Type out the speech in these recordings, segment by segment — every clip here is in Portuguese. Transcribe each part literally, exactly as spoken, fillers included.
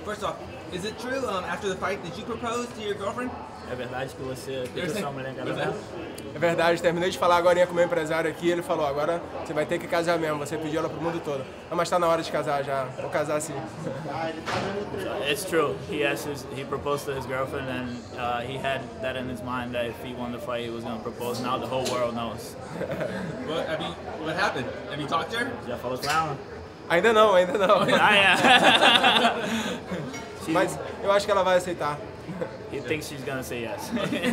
first off, is it true, um, after the fight, did you propose to your girlfriend? É verdade que você pediu sua mulher em casamento? É verdade, terminei de falar agora com o meu empresário aqui, ele falou, agora você vai ter que casar mesmo, você pediu ela pro mundo todo. Não, mas tá na hora de casar já, vou casar sim. It's true. He asked his, he proposed to his girlfriend, and uh, he had that in his mind that if he won the fight, he was going to propose. Now the whole world knows. What, have you, what happened? Have you talked to her? Já falou com ela? Ainda não, ainda não. Ah, yeah. Mas eu acho que ela vai aceitar. He thinks she's going to say yes.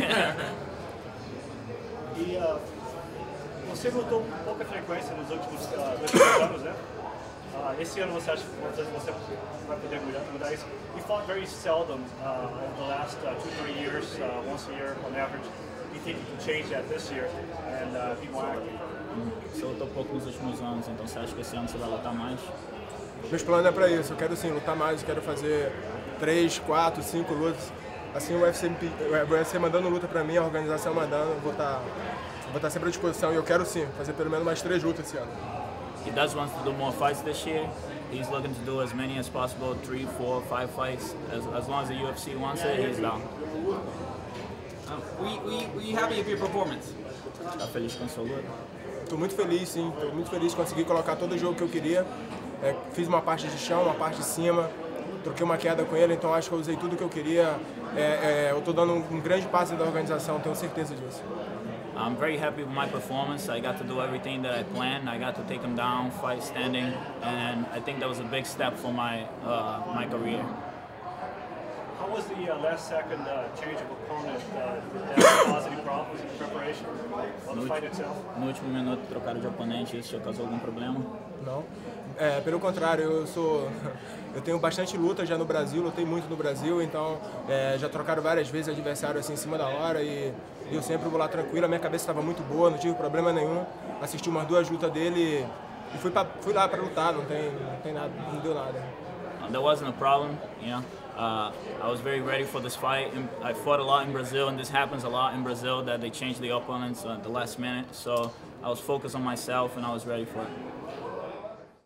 E uh, você lutou com pouca frequência nos últimos uh, dois anos, né? Uh, esse ano você acha que você vai poder mudar isso? You fought very seldom uh, over the last uh, two, three years, uh, once a year on average. Do you think you can change that this year and uh, be more active? Você lutou pouco nos últimos anos, então você acha que esse ano você vai lutar mais? Meus planos é pra isso, eu quero sim lutar mais, eu quero fazer três, quatro, cinco lutas. Assim o U F C, o U F C mandando luta pra mim, a organização mandando, eu vou estar vou estar sempre à disposição e eu quero sim fazer pelo menos mais três lutas esse ano. He does want to do more fights this year. He's looking to do as many as possible, three, four, five fights. As, as long as the U F C wants it, he's down. Um, were, you, were, you, were you happy with your performance? Tá feliz com a sua luta? Estou muito feliz, sim. Estou muito feliz de conseguir colocar todo o jogo que eu queria. É, fiz uma parte de chão, uma parte de cima, troquei uma queda com ele, então acho que eu usei tudo que eu queria. É, é, eu estou dando um, um grande passo da organização, tenho certeza disso. I'm very happy with my performance. I got to do everything that I planned. I got to take him down, fight standing, and I think that was a big step for my uh, my career. How was the uh, last second uh, change of opponent? Uh, did that have positive problems in preparation or the fight itself? No último minuto trocaram de oponente, isso já causou algum problema? Não. É, pelo contrário, eu sou, eu tenho bastante luta já no Brasil, lutei muito no Brasil, então é, já trocaram várias vezes adversário assim em cima da hora e eu sempre vou lá tranquilo, a minha cabeça estava muito boa, não tive problema nenhum, assisti umas duas lutas dele e fui, pra, fui lá para lutar, não tem, não tem nada, não deu nada. There wasn't a problem, you know. Uh, I was very ready for this fight. I fought a lot in Brazil, and this happens a lot in Brazil that they change the opponents at the last minute. So I was focused on myself, and I was ready for it.